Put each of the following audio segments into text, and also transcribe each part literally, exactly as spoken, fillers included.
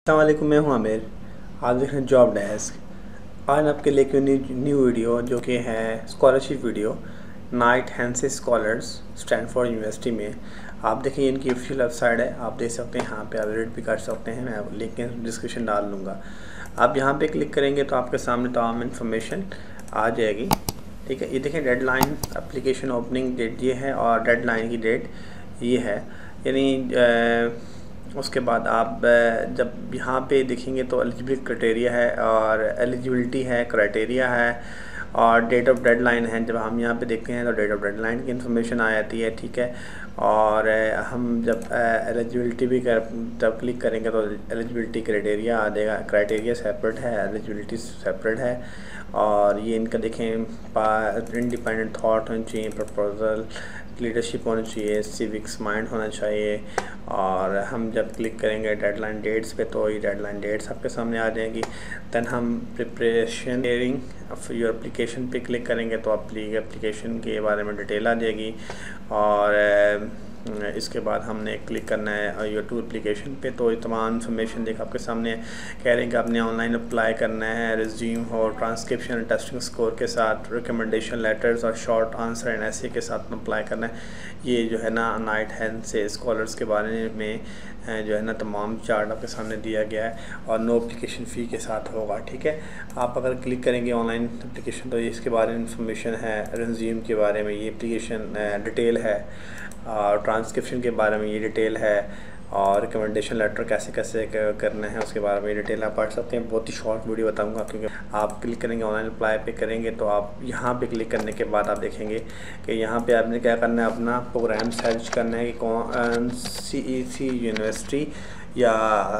अस्सलाम वालेकुम, मैं हूं आमिर। आप देख रहे हैं जॉब डेस्क। आज आपके लिए एक न्यू न्यू वीडियो जो कि है scholarship video. Knight Hennessy scholars Stanford University में आप देखिए, इनकी ऑफिशियल वेबसाइट है, आप देख सकते हैं। यहाँ पे आप विजिट भी कर सकते हैं, मैं लिंक डिस्क्रिप्शन डाल दूँगा। आप यहाँ पे क्लिक करेंगे तो आपके सामने तमाम इन्फॉर्मेशन आ जाएगी। ठीक है, ये देखें डेडलाइन एप्लीकेशन ओपनिंग डेट ये है और डेडलाइन की डेट ये है। यानी उसके बाद आप जब यहाँ पे देखेंगे तो एलिजिबिलिटी क्राइटेरिया है और एलिजिबिलिटी है, क्राइटेरिया है और डेट ऑफ डेडलाइन है। जब हम यहाँ पे देखते हैं तो डेट ऑफ डेडलाइन की इन्फॉर्मेशन आ जाती है। ठीक है, और हम जब एलिजिबिलिटी भी कर जब क्लिक करेंगे तो एलिजिबिलिटी क्राइटेरिया आ जाएगा। क्राइटेरिया सेपरेट है, एलिजिबिलिटी सेपरेट है। और ये इनका देखें, इंडिपेंडेंट थाट होनी चाहिए, प्रपोजल लीडरशिप होनी चाहिए, सिविक्स माइंड होना चाहिए। और हम जब क्लिक करेंगे डेडलाइन डेट्स पे तो ये डेडलाइन डेट्स आपके सामने आ जाएंगी। दैन हम प्रिपरेशन हेयरिंग योर एप्लीकेशन पे क्लिक करेंगे तो आपकी एप्लीकेशन के बारे में डिटेल आ जाएगी। और इसके बाद हमने क्लिक करना है योर टू एप्लीकेशन पे तो ये तमाम इन्फॉर्मेशन देख आपके सामने कह रहे हैं कि आपने ऑनलाइन अप्लाई करना है, रिज्यूम और ट्रांसक्रिप्शन टेस्टिंग स्कोर के साथ, रिकमेंडेशन लेटर्स और शॉर्ट आंसर एंड ऐसे के साथ अप्लाई करना है। ये जो है ना नाइट हैंसे स्कॉलर्स के बारे में जो है ना तमाम चार्ट आपके सामने दिया गया है और नो एप्लीकेशन फ़ी के साथ होगा। ठीक है, आप अगर क्लिक करेंगे ऑनलाइन एप्लीकेशन तो इसके बारे में इंफॉर्मेशन है, रिज्यूम के बारे में ये एप्लीकेशन डिटेल है और ट्रांसक्रिप्शन के बारे में ये डिटेल है और रिकमेंडेशन लेटर कैसे कैसे करना है उसके बारे में डिटेल आप पढ़ सकते हैं। बहुत ही शॉर्ट वीडियो बताऊंगा क्योंकि आप क्लिक करेंगे ऑनलाइन अप्लाई पे करेंगे तो आप यहाँ पे क्लिक करने के बाद आप देखेंगे कि यहाँ पे आपने क्या करना है, अपना प्रोग्राम सर्च करना है कि कौन सी ई सी यूनिवर्सिटी या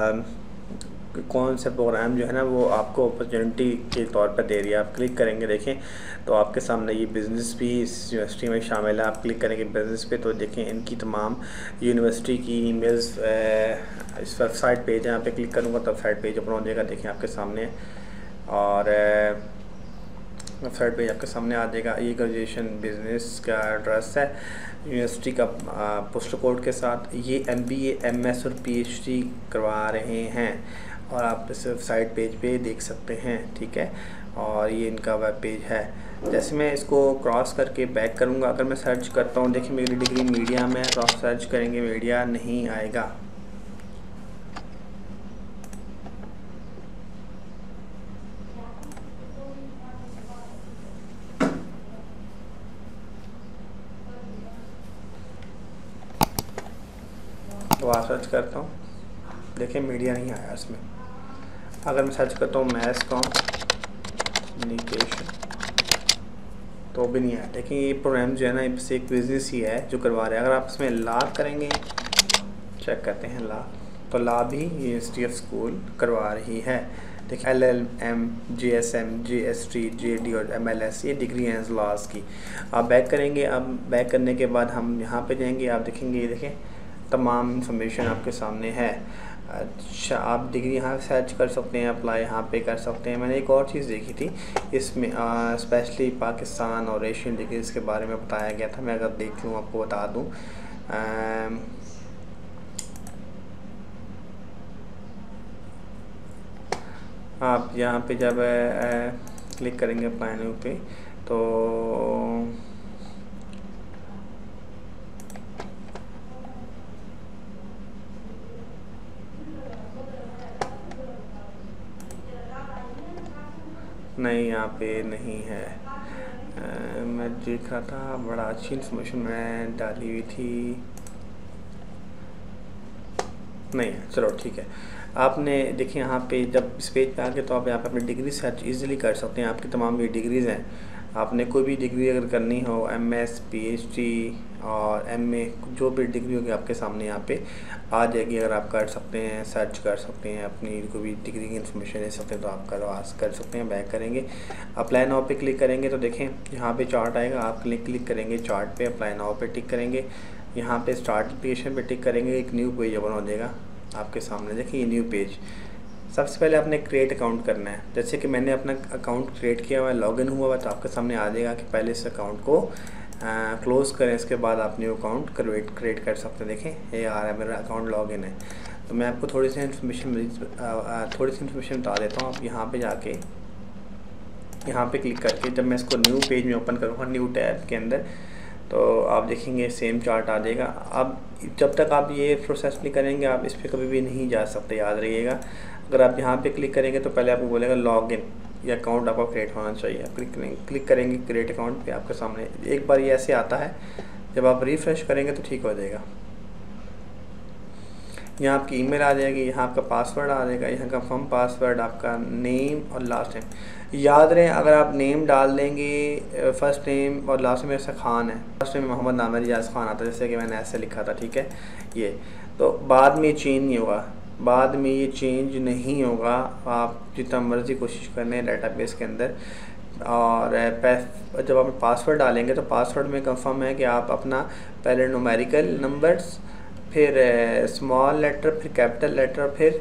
कौन सा प्रोग्राम जो है ना वो आपको अपॉर्चुनिटी के तौर पर दे रही है। आप क्लिक करेंगे देखें तो आपके सामने ये बिज़नेस भी इस यूनिवर्सिटी में शामिल है। आप क्लिक करेंगे बिज़नेस पे तो देखें इनकी तमाम यूनिवर्सिटी की ईमेल्स इस वेबसाइट पेज है। यहाँ पे क्लिक करूँगा तो वेबसाइट पेज ओपन हो जाएगा, देखें आपके सामने। और वेबसाइट पेज आपके सामने आ जाएगा। ये ग्रेजुएशन बिज़नेस का एड्रेस है यूनिवर्सिटी का पोस्टल कोड के साथ। ये M B A, M S और पी एच डी करवा रहे हैं और आप इस वेबसाइट पेज पे देख सकते हैं। ठीक है, और ये इनका वेब पेज है। जैसे मैं इसको क्रॉस करके बैक करूँगा, अगर मैं सर्च करता हूँ, देखिए मेरी डिग्री मीडिया में है तो आप सर्च करेंगे मीडिया नहीं आएगा। तो आप सर्च करता हूँ, देखिए मीडिया नहीं आया इसमें। अगर मैं सर्च करता हूँ मैथ कम्युनिकेशन तो भी नहीं आया। देखिए ये प्रोग्राम जो है ना बस एक बिज़नेस ही है जो करवा रहे हैं। अगर आप इसमें ला करेंगे, चेक करते हैं ला, तो ला भी यूनिवर्सिटी ऑफ स्कूल करवा रही है। देखिए L L M, J S M, J S T, J D और एम एल एस ये डिग्री हैं लॉज की। आप बैक करेंगे, अब बैक करने के बाद हम यहाँ पे जाएंगे, आप देखेंगे ये देखें तमाम इंफॉर्मेशन आपके सामने है। अच्छा, आप डिग्री यहाँ सर्च कर सकते हैं, अप्लाई यहाँ पे कर सकते हैं। मैंने एक और चीज़ देखी थी इसमें स्पेशली पाकिस्तान और एशियन डिग्रीज़ के बारे में बताया गया था। मैं अगर देख लूँ आपको बता दूँ, आप यहाँ पे जब आ, क्लिक करेंगे अप्लाई पे तो नहीं, यहाँ पे नहीं है। आ, मैं देख रहा था, बड़ा अच्छी इन्फॉर्मेशन मैं डाली हुई थी, नहीं है। चलो ठीक है, आपने देखिए यहाँ पे जब इस पेज पे आके तो आप यहाँ पे अपनी डिग्री सर्च इजीली कर सकते हैं। आपकी तमाम ये डिग्रीज़ हैं, आपने कोई भी डिग्री अगर करनी हो, M S, P H D और एम ए, जो भी डिग्री होगी आपके सामने यहाँ पे आ जाएगी। अगर आप कर सकते हैं, सर्च कर सकते हैं, अपनी कोई भी डिग्री की इन्फॉर्मेशन ले सकते हैं तो आप करवा कर सकते हैं। बैक करेंगे, अप्लाई नाउ पे क्लिक करेंगे तो देखें यहाँ पे चार्ट आएगा। आप क्लिक क्लिक करेंगे चार्ट पे, अप्लाई नाउ पे टिक करेंगे, यहाँ पे स्टार्ट एप्लीकेशन पे टिक करेंगे, एक न्यू पेज ओपन हो जाएगा आपके सामने। देखिए ये न्यू पेज, सबसे पहले आपने क्रिएट अकाउंट करना है। जैसे कि मैंने अपना अकाउंट क्रिएट किया हुआ है, लॉगिन हुआ हुआ, तो आपके सामने आ जाएगा कि पहले इस अकाउंट को क्लोज़ करें, इसके बाद आप न्यू अकाउंट क्रिएट क्रिएट कर सकते हैं। देखें ये आ रहा है, मेरा अकाउंट लॉगिन है। तो मैं आपको थोड़ी सी इन्फॉर्मेशन थोड़ी सी इन्फॉर्मेशन बता देता हूँ। आप यहाँ पे जाके यहाँ पे क्लिक करके जब मैं इसको न्यू पेज में ओपन करूँगा न्यू टैब के अंदर, तो आप देखेंगे सेम चार्ट आ जाएगा। अब जब तक आप ये प्रोसेस नहीं करेंगे आप इस पर कभी भी नहीं जा सकते, याद रखिएगा। अगर आप यहाँ पे क्लिक करेंगे तो पहले आपको बोलेगा लॉगिन या अकाउंट आपका क्रिएट होना चाहिए। आप क्लिक करेंगे क्लिक करेंगे क्रिएट अकाउंट पे, आपके सामने एक बार ये ऐसे आता है। जब आप रिफ़्रेश करेंगे तो ठीक हो जाएगा। यहाँ आपकी ईमेल आ जाएगी, यहाँ आपका पासवर्ड आ जाएगा, यहाँ का फर्म पासवर्ड, आपका नेम और लास्ट नेम। याद रहे अगर आप नेम डाल देंगे फर्स्ट नेम और लास्ट में ऐसा खान है, फर्स्ट नेम मोहम्मद नाम रियाज खान आता है जैसे कि मैंने ऐसे लिखा था, ठीक है। ये तो बाद में चेंज नहीं होगा, बाद में ये चेंज नहीं होगा। आप जितना मर्ज़ी कोशिश कर लें डेटाबेस के अंदर। और जब आप पासवर्ड डालेंगे तो पासवर्ड में कंफर्म है कि आप अपना पहले न्यूमेरिकल नंबर्स, फिर स्मॉल लेटर, फिर कैपिटल लेटर, फिर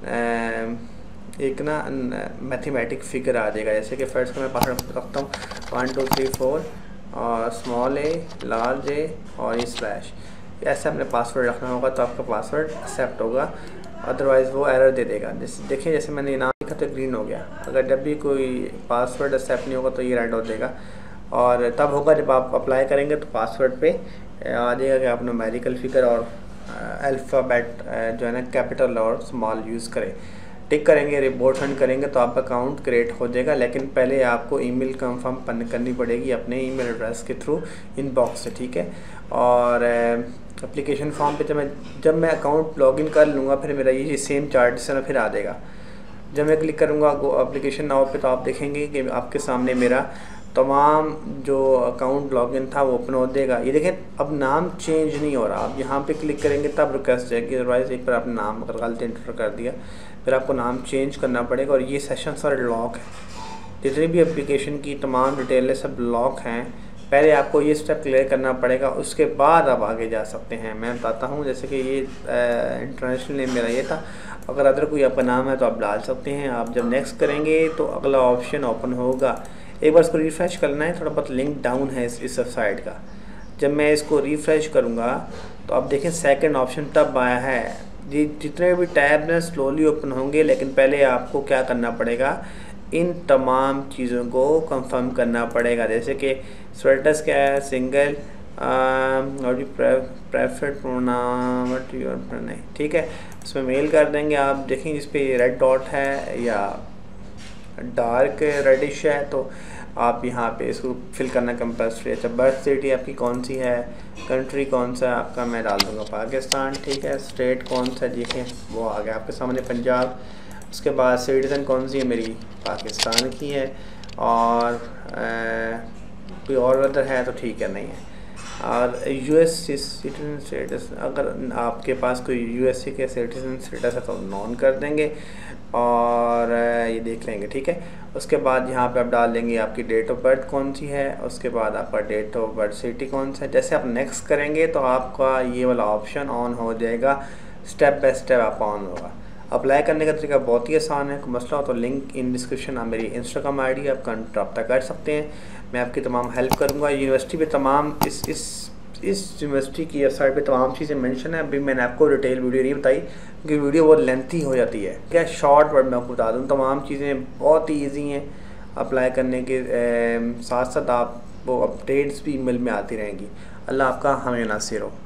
आ, एक ना मैथमेटिक फिगर आ जाएगा। जैसे कि फर्स्ट मैं पासवर्ड रखता हूँ वन टू थ्री फोर और स्मॉल ए, लार्ज ए और ये स्लैश, ऐसा अपने पासवर्ड रखना होगा तो आपका पासवर्ड एक्सेप्ट होगा, अदरवाइज़ वो एरर दे देगा। जैसे देखिए जैसे मैंने नाम लिखा तो ग्रीन हो गया। अगर जब भी कोई पासवर्ड एक्सेप्ट नहीं होगा तो ये रेड हो जाएगा। और तब होगा जब आप अप्लाई करेंगे तो पासवर्ड पे आ जाएगा कि आप न्यूमेरिकल फिगर और अल्फ़ाबेट जो है ना कैपिटल और स्मॉल यूज़ करें। टिक करेंगे, रिपोर्ट रन करेंगे तो आपका अकाउंट क्रिएट हो जाएगा। लेकिन पहले आपको ईमेल कंफर्म करनी पड़ेगी अपने ईमेल एड्रेस के थ्रू इनबॉक्स से, ठीक है। और एप्लीकेशन फॉर्म पे जब मैं जब मैं अकाउंट लॉगिन कर लूँगा फिर मेरा ये सेम चार्ट से फिर आ जाएगा। जब मैं क्लिक करूँगा गो एप्लीकेशन नाउ पे तो आप देखेंगे कि आपके सामने मेरा तमाम जो अकाउंट लॉगिन था वो ओपन हो जाएगा। ये देखें अब नाम चेंज नहीं हो रहा। आप यहाँ पे क्लिक करेंगे तब रिक्वेस्ट जाएगी, अदरवाइज़ एक बार आपने नाम अगर गलती इंटर कर दिया फिर आपको नाम चेंज करना पड़ेगा। और ये सेशन सारे लॉक है, जितनी भी एप्लीकेशन की तमाम डिटेलें सब लॉक हैं। पहले आपको ये स्टेप क्लियर करना पड़ेगा, उसके बाद आप आगे जा सकते हैं। मैं बताता हूँ जैसे कि ये इंटरनेशनल नेम मेरा ये था। अगर अदर कोई आपका नाम है तो आप डाल सकते हैं। आप जब नेक्स्ट करेंगे तो अगला ऑप्शन ओपन होगा। एक बार इसको रिफ़्रेश करना है, थोड़ा बहुत लिंक डाउन है इस इस वेबसाइट का। जब मैं इसको रिफ़्रेश करूँगा तो आप देखें सेकंड ऑप्शन तब आया है। जी जितने भी टैब हैं स्लोली ओपन होंगे, लेकिन पहले आपको क्या करना पड़ेगा, इन तमाम चीज़ों को कंफर्म करना पड़ेगा। जैसे कि स्टेटस क्या है, सिंगल और प्रेफर्ड प्रोनाउन नहीं, ठीक है। उसमें मेल कर देंगे। आप देखें जिस पे रेड डॉट है या डार्क रेडिश है तो आप यहाँ पे इसको फिल करना कंपल्सरी है। अच्छा बर्थ सिटी आपकी कौन सी है, कंट्री कौन सा है आपका, मैं डाल दूँगा पाकिस्तान, ठीक है। स्टेट कौन सा देखें वो आ गया आपके सामने पंजाब। उसके बाद सिटीज़न कौन सी है मेरी, पाकिस्तान की है। और आ, कोई और अदर है तो ठीक है, नहीं है। और यूएस सिटीजन स्टेटस, अगर आपके पास कोई यूएसए के सिटीजन स्टेटस है तो नॉन कर देंगे और ये देख लेंगे, ठीक है। उसके बाद यहाँ पे आप डाल देंगे आपकी डेट ऑफ बर्थ कौन सी है, उसके बाद आपका डेट ऑफ बर्थ सिटी कौन सा है। जैसे आप नेक्स्ट करेंगे तो आपका ये वाला ऑप्शन ऑन हो जाएगा, स्टेप बाय स्टेप आप ऑन होगा। अप्लाई करने का तरीका बहुत ही आसान है। कोई मसला हो तो लिंक इन डिस्क्रिप्शन, आप मेरी इंस्टाग्राम आई डी आप रब्ता कर सकते हैं। मैं आपकी तमाम हेल्प करूँगा। यूनिवर्सिटी पे तमाम इस इस इस यूनिवर्सिटी की वेबसाइट पे तमाम चीज़ें मेंशन है। अभी मैंने आपको डिटेल वीडियो नहीं बताई क्योंकि वीडियो बहुत लेंथी हो जाती है। क्या शॉर्ट वर्ड में आपको बता दूँ, तमाम चीज़ें बहुत ही ईजी हैं अप्लाई करने के साथ साथ आपको अपडेट्स भी ईमेल में आती रहेंगी। अल्लाह आपका हमें नासिर हो।